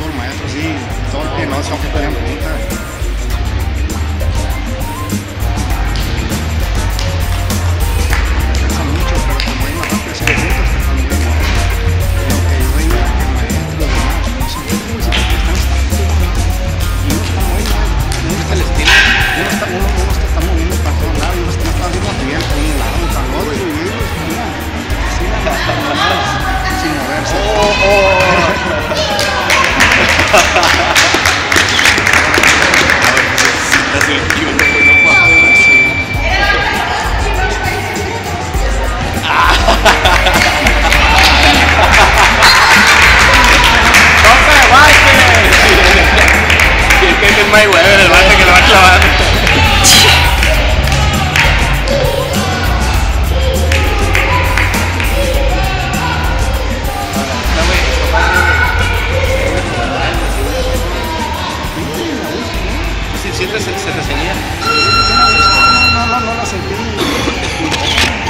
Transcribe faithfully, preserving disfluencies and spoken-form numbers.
todo el maestro, sí, todo el que no se ocupa en punta. Cansa mucho, pero como hay más rápido, se siente hasta también, ¿no? Lo que yo veía, el maestro, los demás, no sé, como si están estáticos, ¿no? Y uno está muy mal, uno está el estilo, uno está, uno, uno se está moviendo para todos lados, uno está, está haciendo bien por un lado, para el otro, y ellos, mira, así nada más, sin moverse. Oh, oh. May huevo en el bate que lo va a clavar. Si sientes se te señala. No, no, no la sentí.